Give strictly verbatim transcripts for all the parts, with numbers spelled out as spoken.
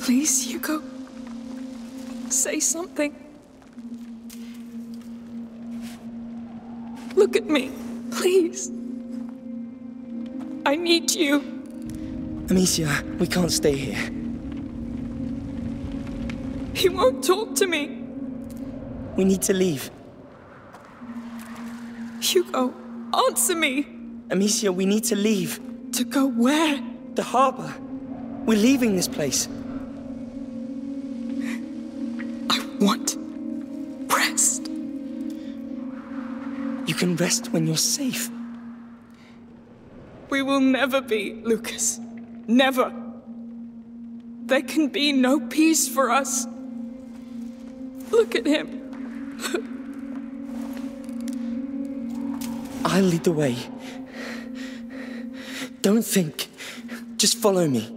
Please, Hugo. Say something. Look at me, please. I need you. Amicia, we can't stay here. He won't talk to me. We need to leave. Hugo, answer me. Amicia, we need to leave. To go where? The harbor. We're leaving this place. I want rest. You can rest when you're safe. We will never be, Lucas. Never. There can be no peace for us. Look at him. I'll lead the way. Don't think. Just follow me.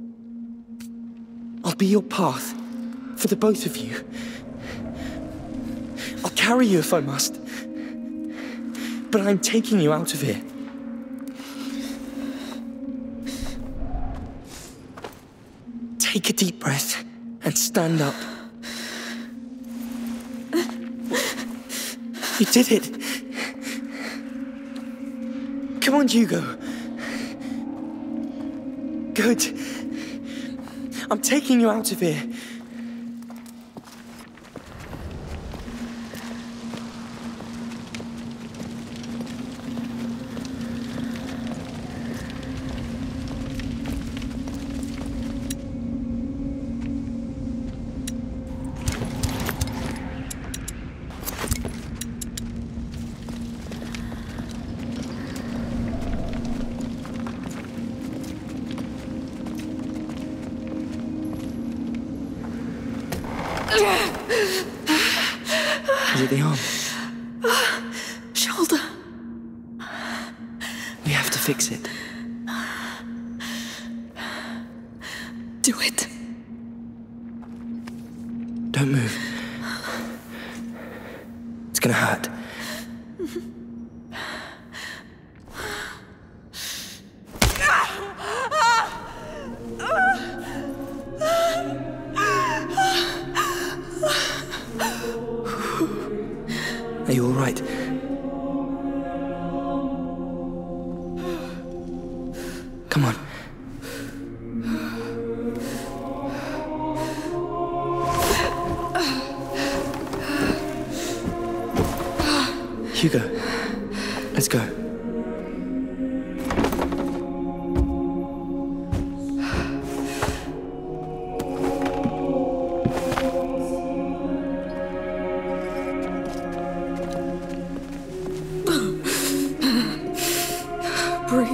I'll be your path for the both of you. I'll carry you if I must. But I'm taking you out of here. Take a deep breath and stand up. You did it. Come on, Hugo. Good. I'm taking you out of here. Is it the arm? Shoulder. We have to fix it. Do it. Don't move. It's gonna hurt. Are you all right? Come on. Hugo, let's go. Breathe.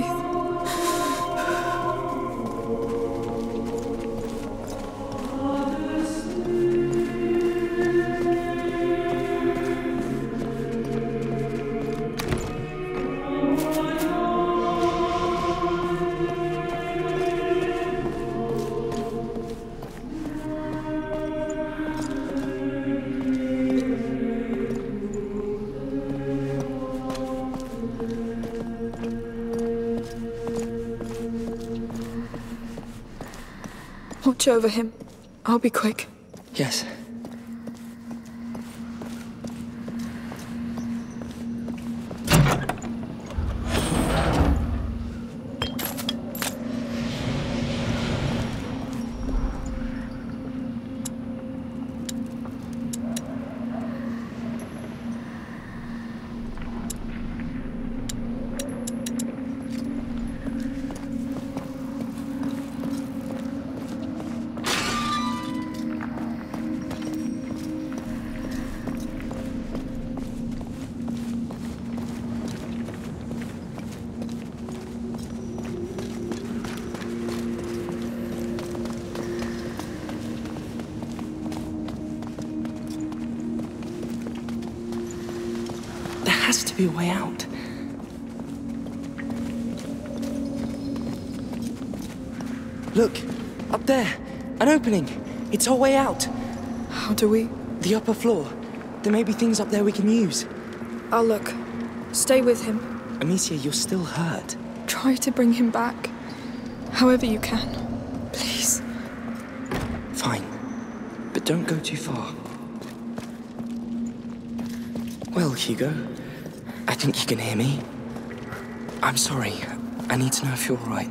Watch over him. I'll be quick. Yes. There has to be a way out. Look, up there, an opening. It's our way out. How do we? The upper floor. There may be things up there we can use. I'll look. Stay with him. Amicia, you're still hurt. Try to bring him back. However you can. Please. Fine. But don't go too far. Well, Hugo, I think you can hear me. I'm sorry. I need to know if you're all right.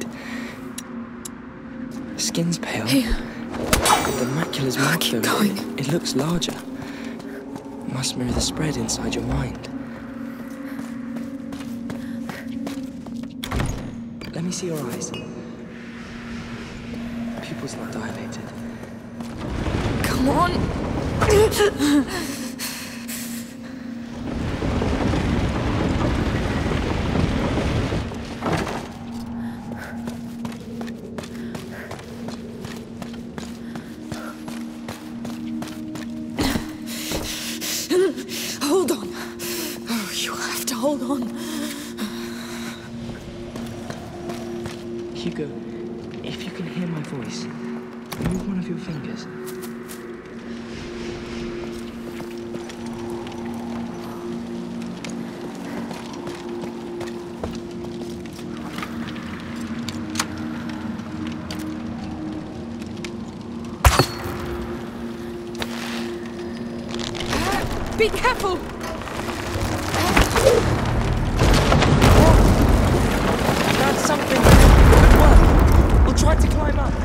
Skin's pale. Here. But the macula's mouth, Keep though, going. it, it looks larger. Must mirror the spread inside your mind. Let me see your eyes. Pupils not dilated. Come on. Hold on. Oh, you have to hold on. Hugo, if you can hear my voice, move one of your fingers. Be careful! That's something. Good work. We'll try to climb up.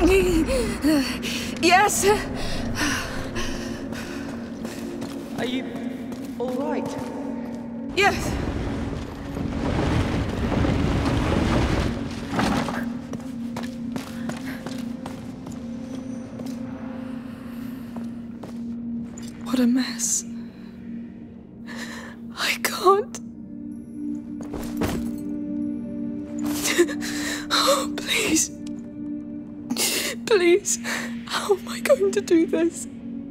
Yes! Are you all right? Yes! What a mess. I can't. Oh, please. Please. How am I going to do this?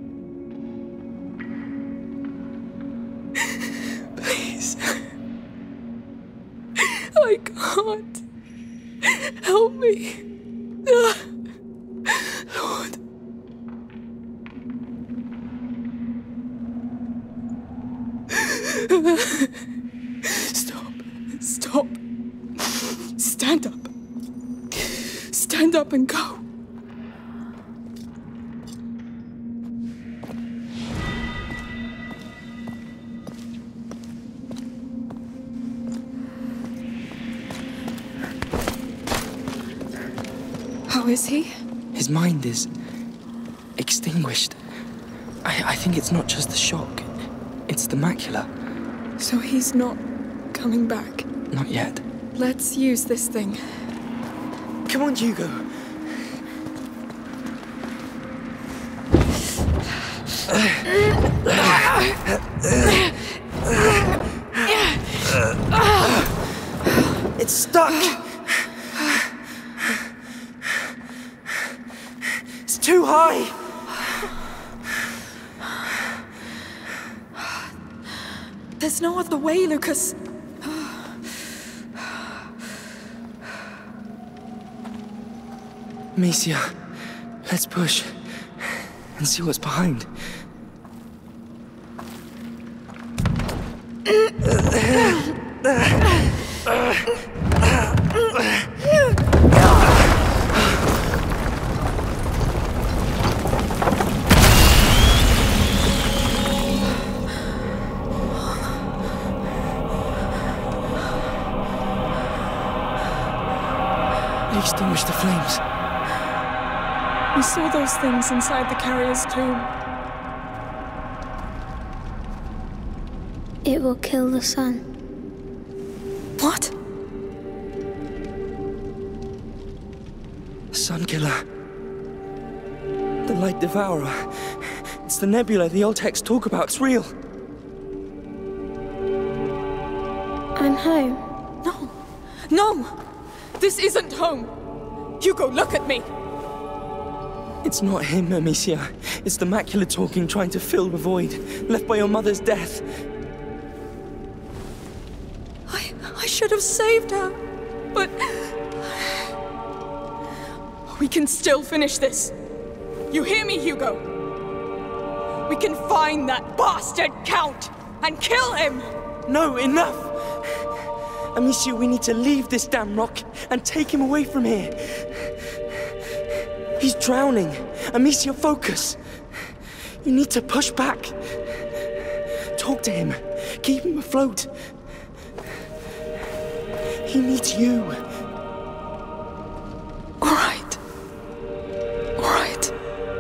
Please. I can't. Help me. Lord. Stop. Stop. Stand up. Stand up and go. How is he? His mind is extinguished. I, I think it's not just the shock. It's the macula. So he's not coming back. Not yet. Let's use this thing. Come on, Hugo. It's stuck. It's too high. There's no other way, Lucas. Amicia, let's push and see what's behind. You extinguished the flames. We saw those things inside the carrier's tomb. It will kill the sun. What? Sunkiller. The Light Devourer. It's the nebula the old texts talk about. It's real. I'm home. No. No! This isn't home! Hugo, look at me! It's not him, Amicia. It's the macula talking, trying to fill the void, left by your mother's death. I... I should have saved her, but... We can still finish this. You hear me, Hugo? We can find that bastard Count and kill him! No, enough! Amicia, we need to leave this damn rock and take him away from here. He's drowning, Amicia, focus. You need to push back. Talk to him. Keep him afloat. He needs you. All right. All right.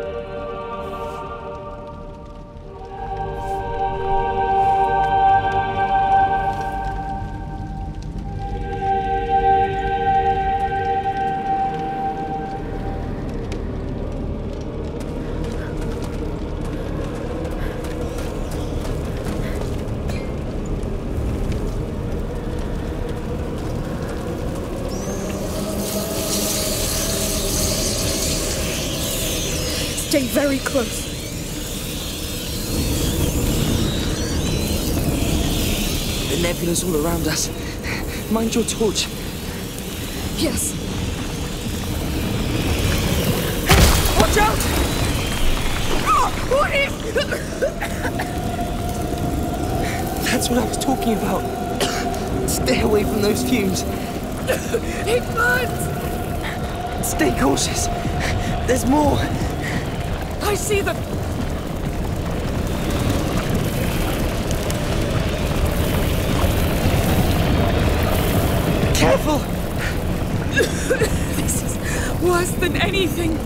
Stay very close. The nebula's all around us. Mind your torch. Yes. Watch out! Oh, what is... That's what I was talking about. Stay away from those fumes. It burns! Stay cautious. There's more. I see them. Careful! This is worse than anything.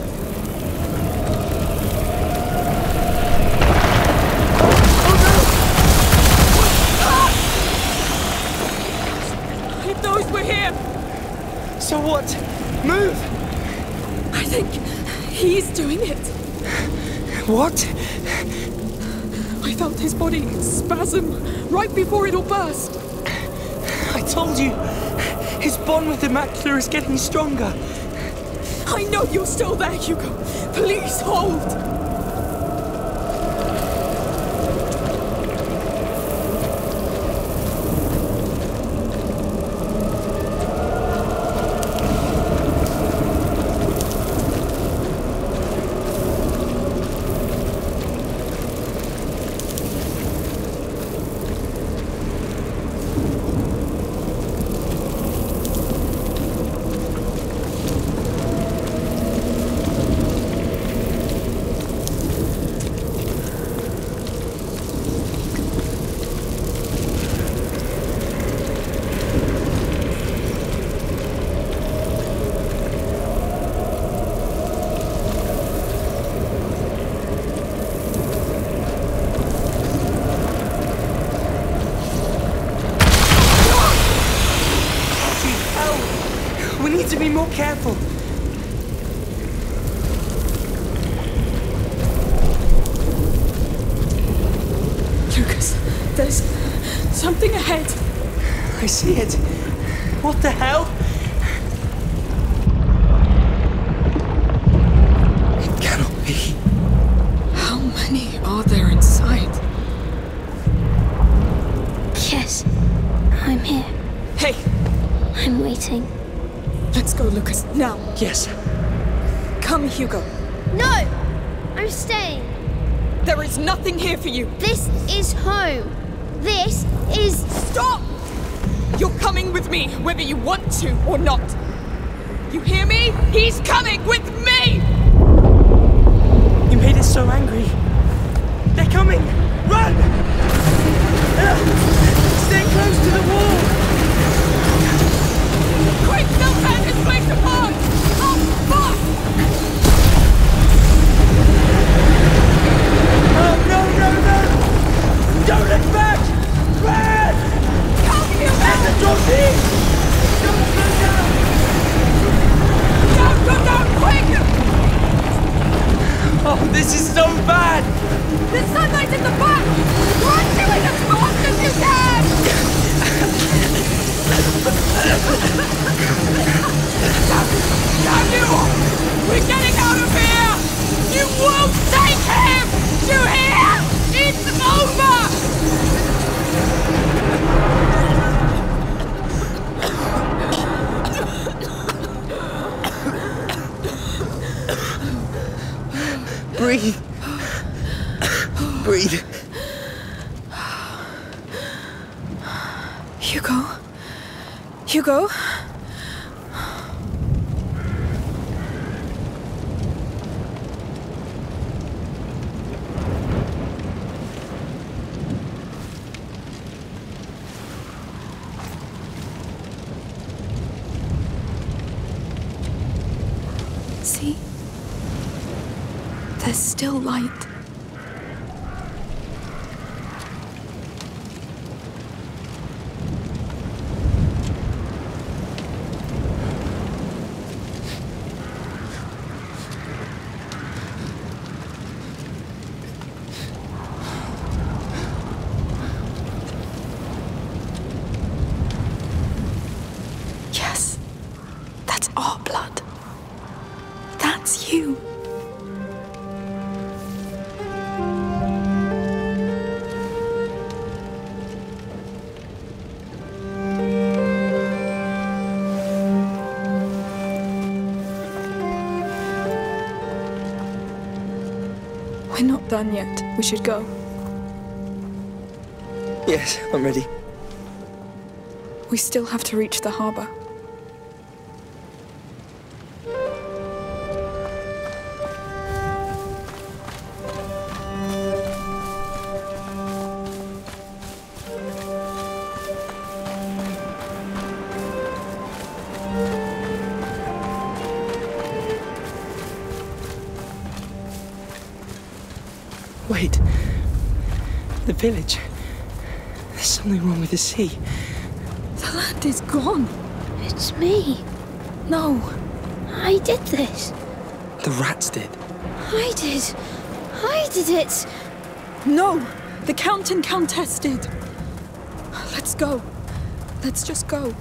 Oh no! Ah! It knows we're here. So what? Move! I think he's doing it. What? I felt his body spasm right before it all burst. I told you, his bond with the macula is getting stronger. I know you're still there, Hugo. Please hold. We need to be more careful. Lucas, there's something ahead. I see it. What the hell? It cannot be. How many are there inside? Yes, I'm here. Hey, I'm waiting. let's go, Lucas, now. Yes. Come, Hugo. No! I'm staying. There is nothing here for you. This is home. This is... Stop! You're coming with me, whether you want to or not. You hear me? He's coming with me! You made us so angry. They're coming! Run! Uh, Stay close to the wall! Quick, they'll tear this place apart! Up, fast! Oh, no, no, no! Don't look back! Run! Come, Hugo! There's a Dorothy! Don't slow down! Down, go down, quick! Oh, this is so bad! The sunlight's in the back! Run to it as fast as you can! Down you! We're getting out of here! You won't take him! You hear? It's over! Breathe. Breathe. Hugo? Hugo? See? There's still light. Yes, that's our blood. That's you. We're not done yet. We should go. Yes, I'm ready. We still have to reach the harbor. Wait. The village. There's something wrong with the sea. The land is gone. It's me. No. I did this. The rats did. I did. I did it. No. The Count and Countess did. Let's go. Let's just go.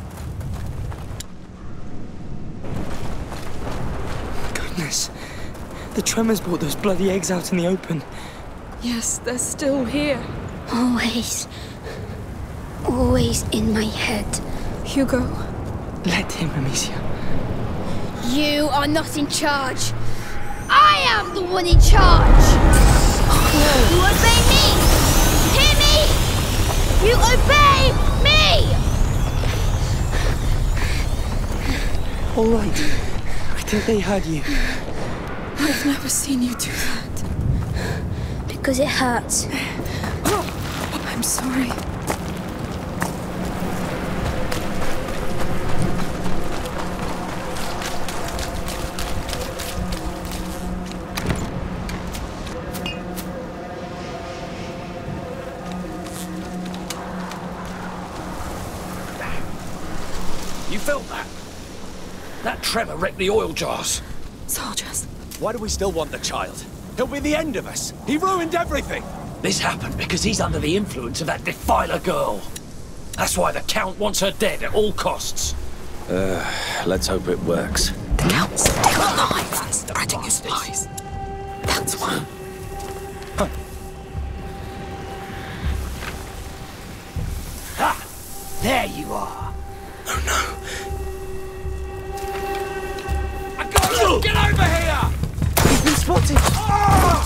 Goodness. The tremors brought those bloody eggs out in the open. Yes, they're still here. Always. Always in my head. Hugo. Let him, Amicia. You are not in charge. I am the one in charge. You obey me. Hear me? You obey me. All right. I think they heard you. I've never seen you do that. Because it hurts. Oh, I'm sorry. You felt that? That tremor wrecked the oil jars. Soldiers. Why do we still want the child? He'll be the end of us. He ruined everything. This happened because he's under the influence of that defiler girl. That's why the Count wants her dead at all costs. Uh, let's hope it works. The Count's still alive and spreading his lies. That's why. Huh. Ha! There you are. Oh no. I got you! Get over here! He's been spotted! Ah!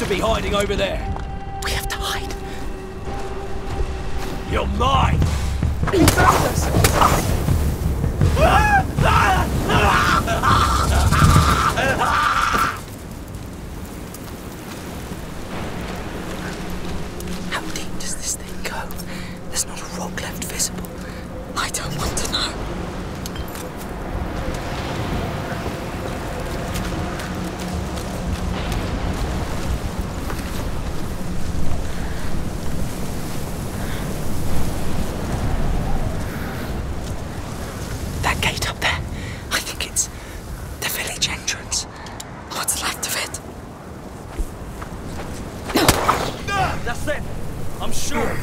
to be hiding over there. We have to hide. You're mine! He found us! How deep does this thing go? There's not a rock left visible. I don't want to know. That gate up there, I think it's the village entrance. What's left of it? That's it! I'm sure.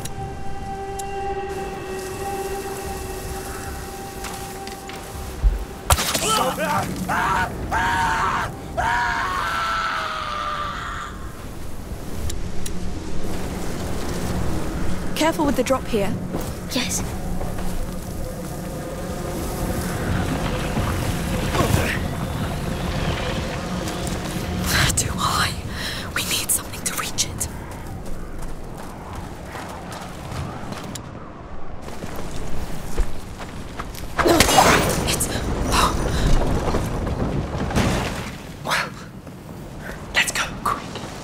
Careful with the drop here. Yes. Too high. We need something to reach it. It's... Well, let's go, quick.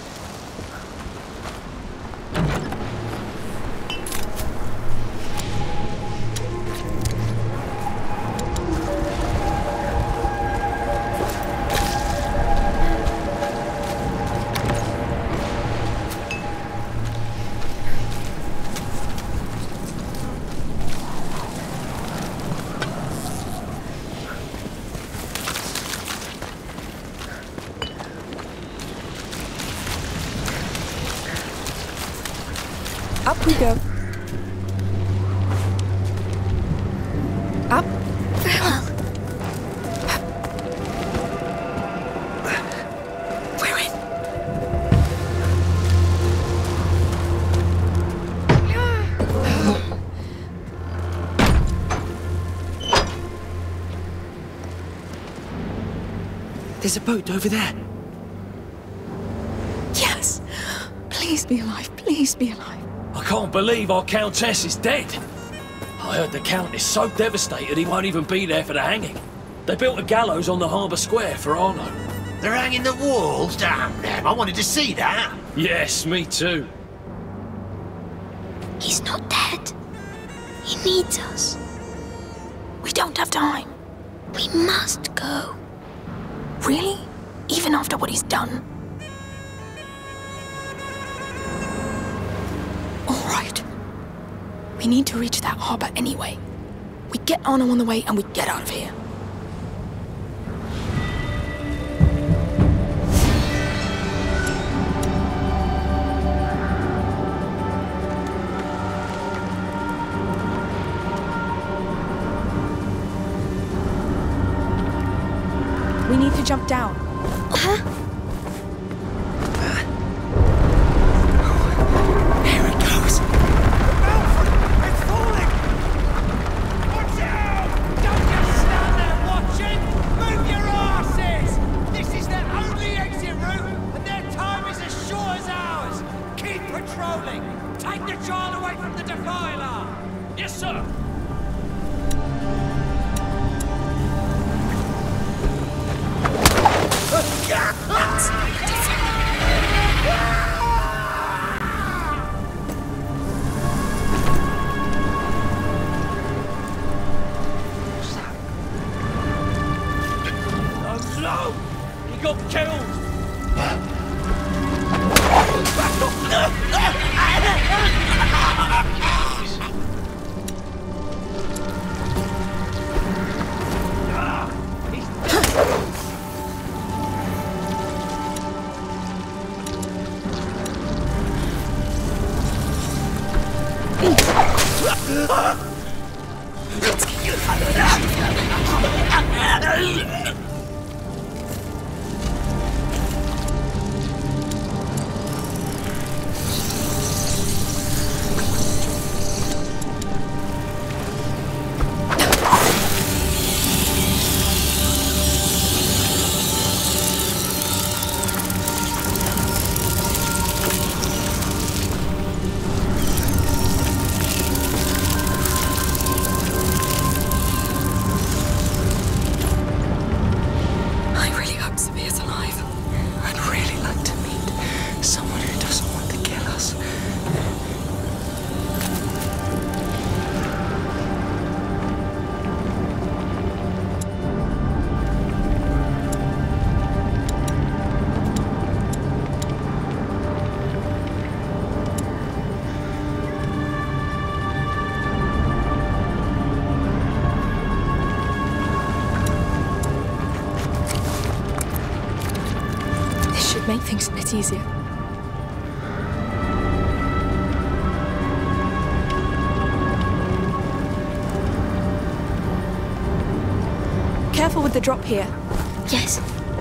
Up we go. Up. We're in. There's a boat over there. Yes. Please be alive. Please be alive. I can't believe our Countess is dead. I heard the Count is so devastated he won't even be there for the hanging. They built a gallows on the harbour square for Arno. They're hanging the walls? Damn them, I wanted to see that. Yes, me too. He's not dead. He needs us. We don't have time. We must go. Really? Even after what he's done? All right. We need to reach that harbour anyway. We get Arno on the way and we get out of here. We need to jump down. Huh? Here it goes. It's falling! Watch out! Don't just stand there watching! Move your asses! This is their only exit route, and their time is as short as ours! Keep patrolling! Take the child away from the Defiler! Yes, sir! Oh no! He got killed! It'd make things a bit easier. Careful with the drop here. Yes.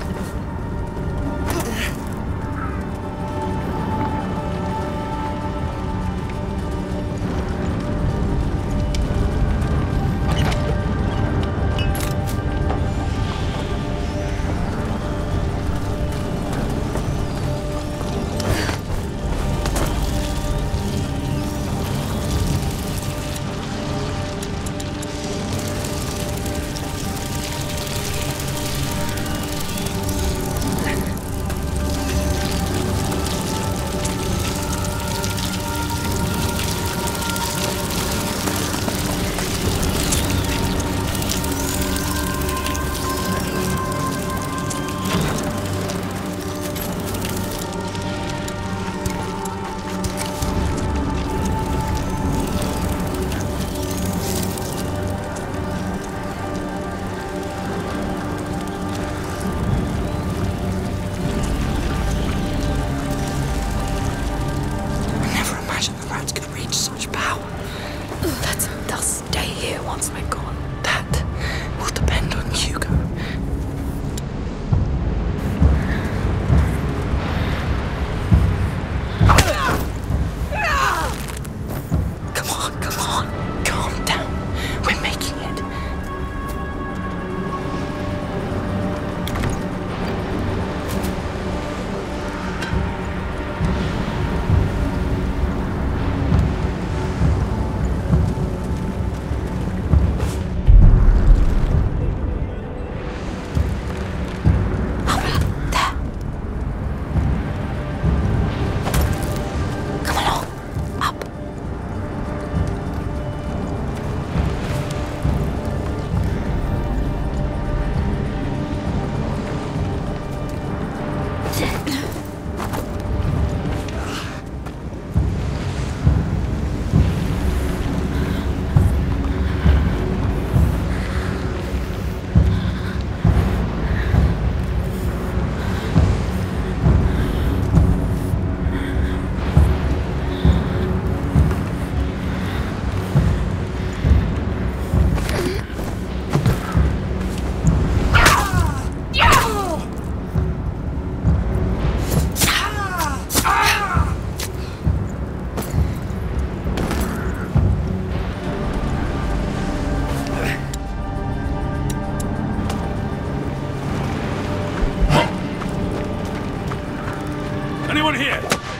Anyone here?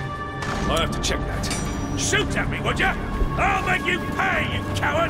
I have to check that. Shoot at me, would ya? I'll make you pay, you coward!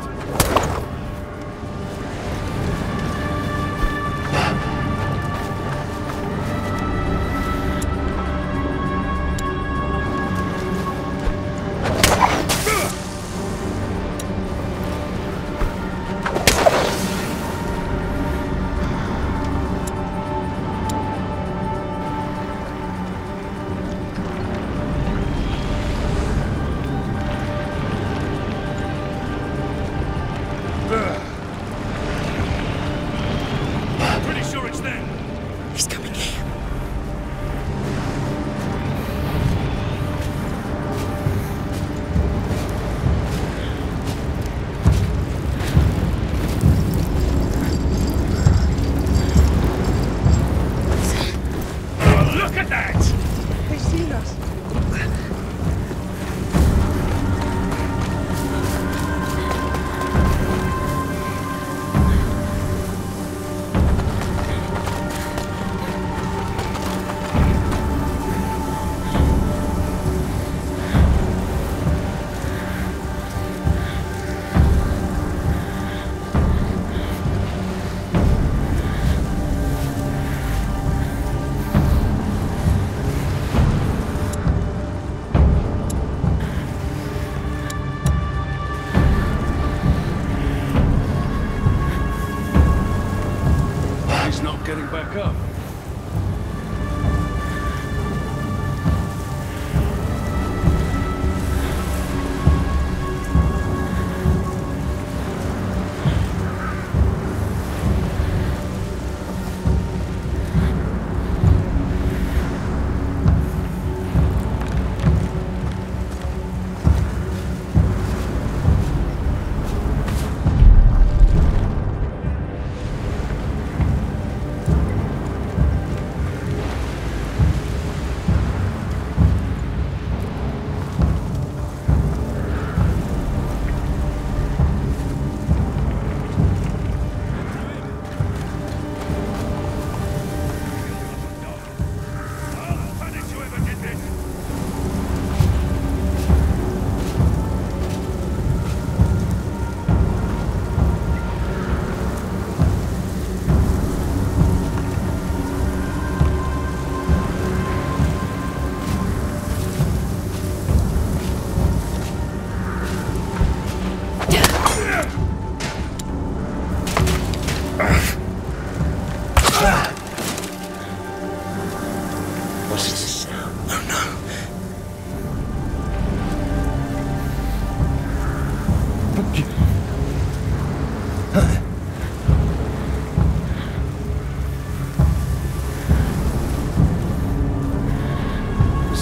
Getting back up.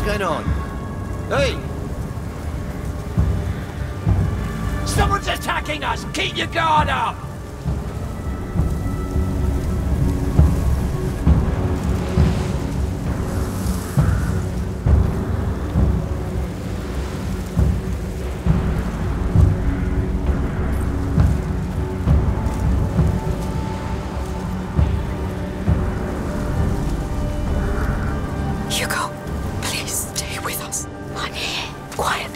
What's going on? Hey! Someone's attacking us! Keep your guard up! Hugo, please stay with us. I'm here. Quiet.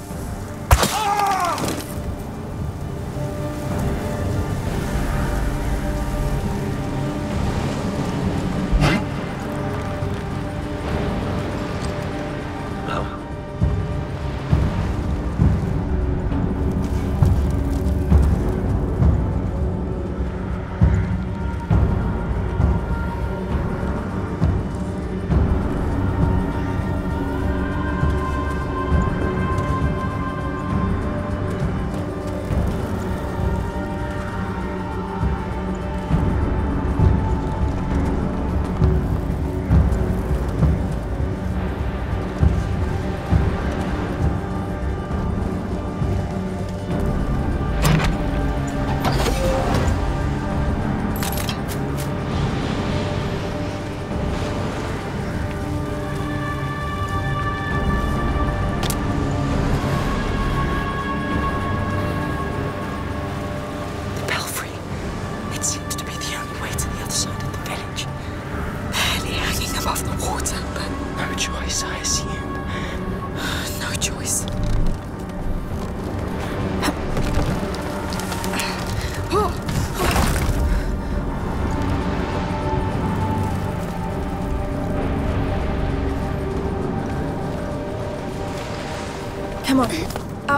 Come on, up.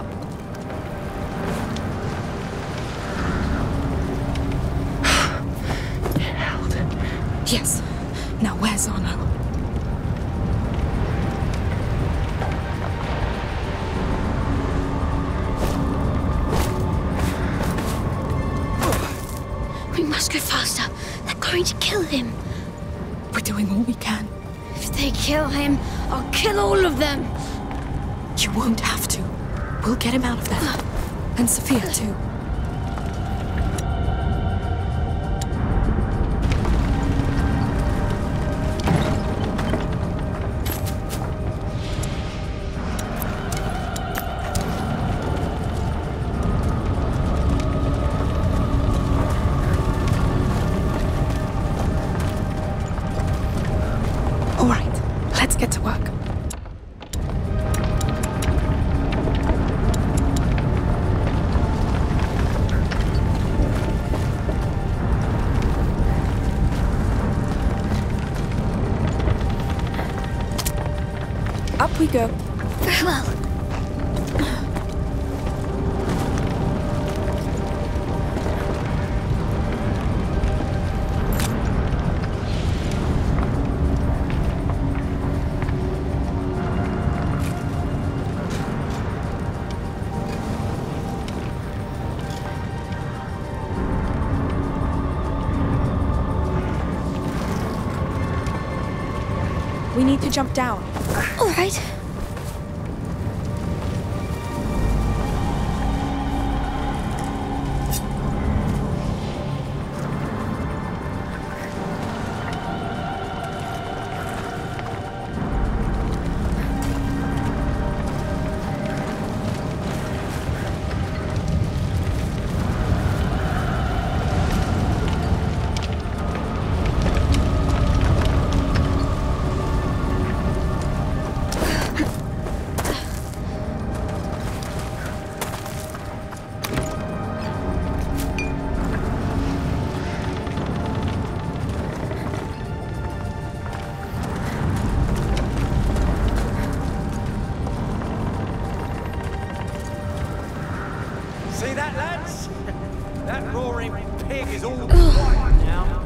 Held. Yes. Now where's Arno? We must go faster. They're going to kill him. We're doing all we can. If they kill him, I'll kill all of them. You won't have to. We'll get him out of there. And Sophia, too. All right, let's get to work. Up we go. Very well. We need to jump down. All right. See that, lads? That roaring pig is all quiet now.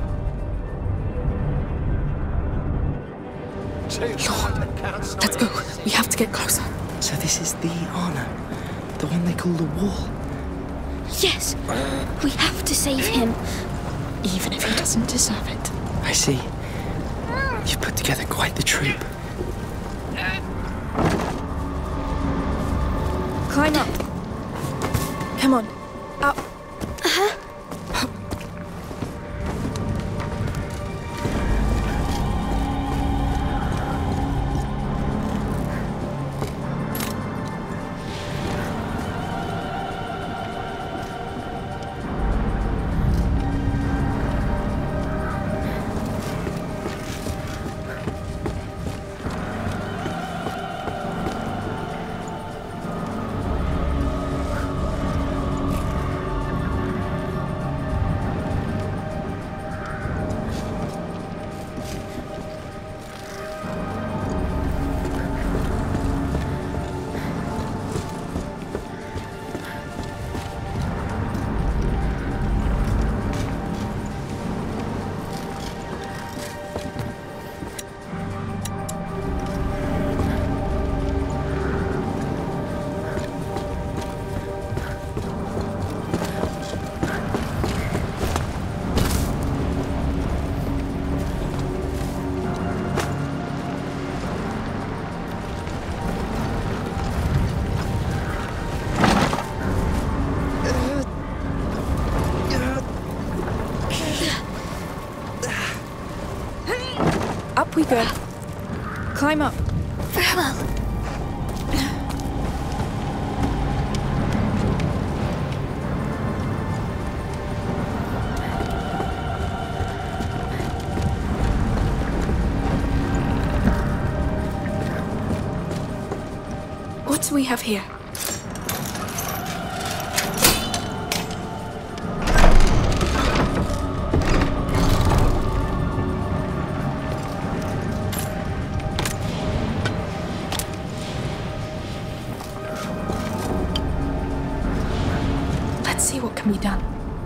Lord, let's go. We have to get closer. So this is the Arno, the one they call the Wall. Yes. We have to save him. Even if he doesn't deserve it. I see. You've put together quite the troop. Climb up. Come on. Up. Uh-huh. Up we go. Climb up. Very well. What do we have here? Let's see what can be done.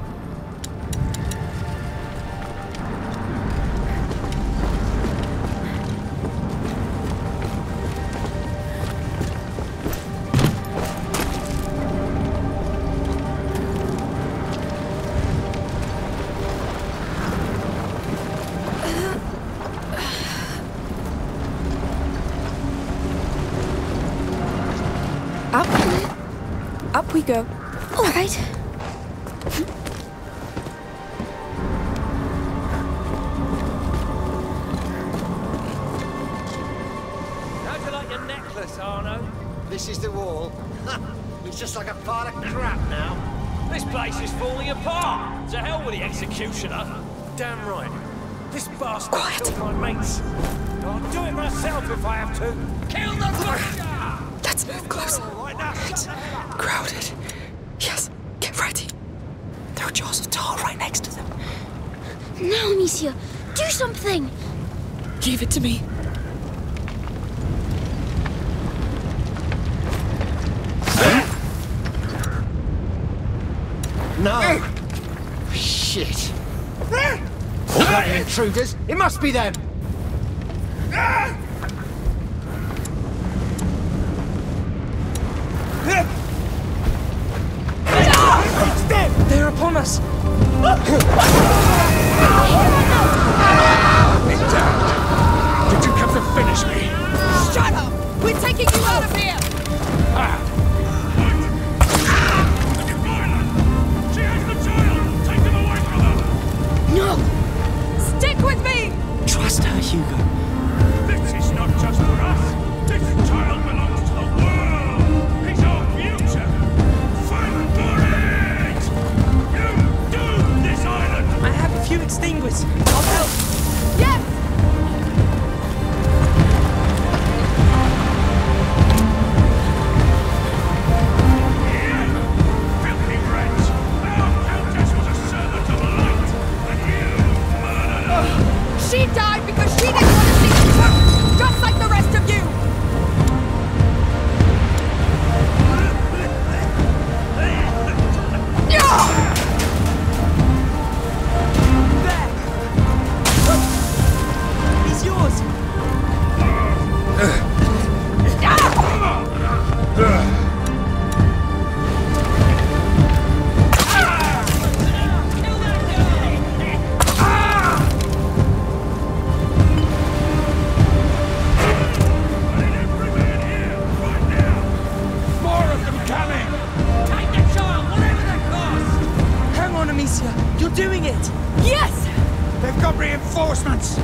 Up. Up we go. All right. How'd you like your necklace, Arno? This is the wall. It's just like a pile of crap now. This place is falling apart. To hell with the executioner. Damn right. This bastard killed my mates. I'll do it myself if I have to. Kill the butcher! Let's move closer. Right now, shut the hell up. Crowded. Yes, get ready. There are jars of tar right next to them. Now, Amicia, do something. Give it to me. No! Shit! Bloody intruders! It must be them! They're upon us! Did you come to finish me? Shut up! We're taking you out of here! She has the child! Take him away from her! No! Stick with me! Trust her, Hugo. This is not just for us! This child belongs to the world! He's our future! Fight for it! You do this island! I have a few extinguishers. I'll help. Yes! Filthy wretch! Our Countess was a servant of light, and you murdered her! She died because she didn't want to see the truth, just like the rest of you! He's yours. reinforcements!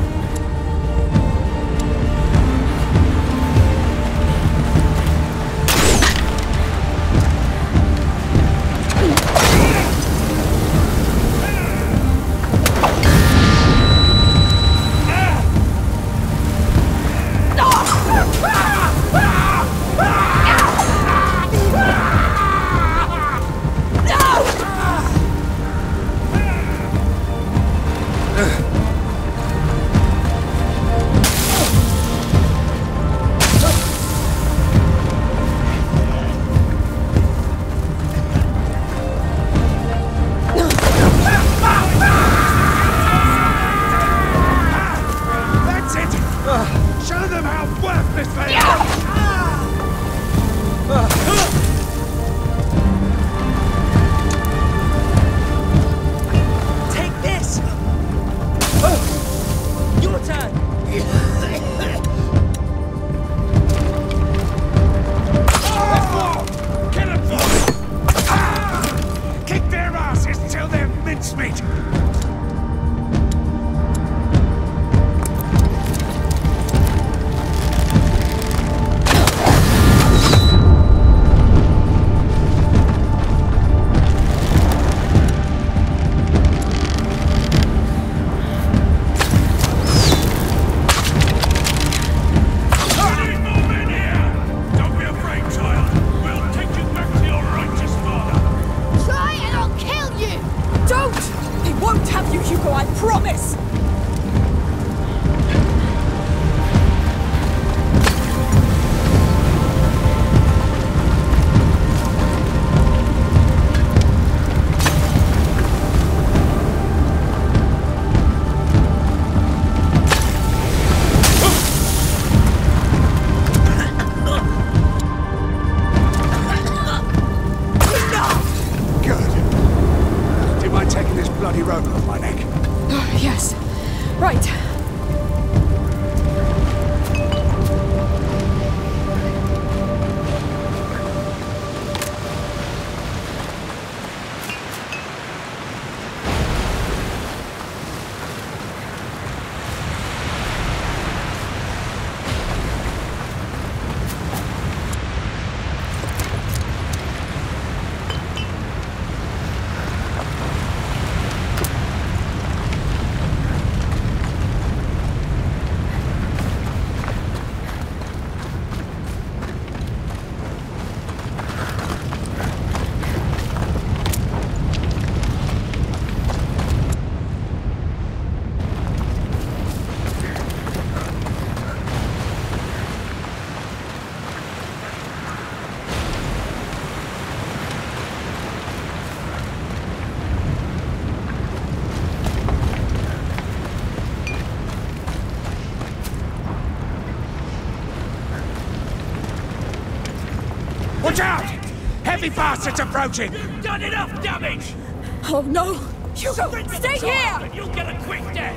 Watch out! Heavy bastards approaching! You've done enough damage! Oh no! Hugo, stay here! And you'll get a quick death!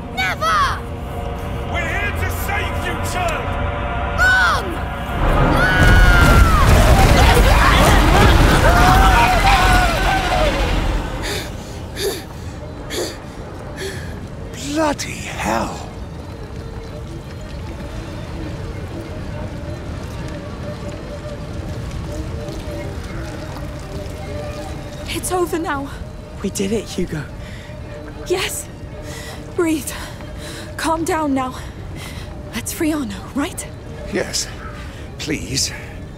Never! We're here to save you, child! Wrong! Bloody hell! It's over now. We did it, Hugo. Yes. Breathe. Calm down now. That's Friano, right? Yes. Please.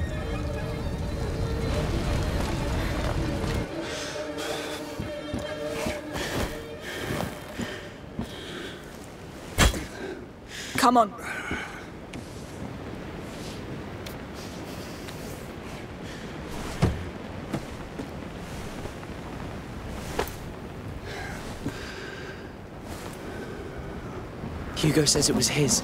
Come on. Hugo says it was his.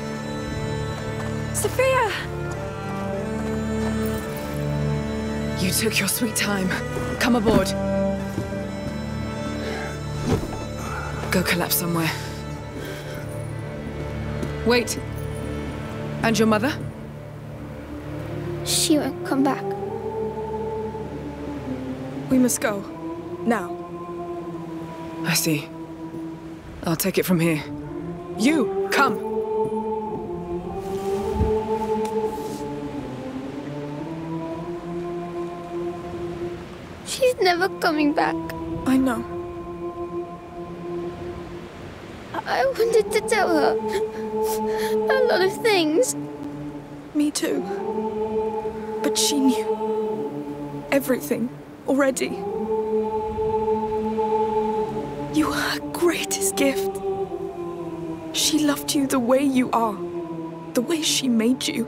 Sophia! You took your sweet time. Come aboard. Go collapse somewhere. Wait. And your mother? She won't come back. We must go. Now. I see. I'll take it from here. You, come! She's never coming back. I know. I wanted to tell her a lot of things. Me too. But she knew everything already. You were her greatest gift. She loved you the way you are, the way she made you.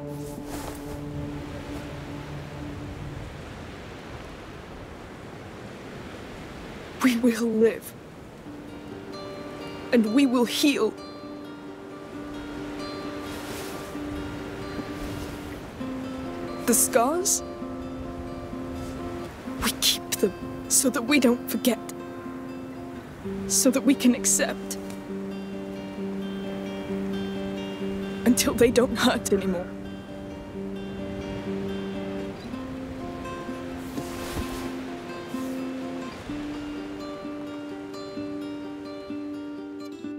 We will live. And we will heal. The scars? We keep them so that we don't forget. So that we can accept. Until they don't hurt anymore.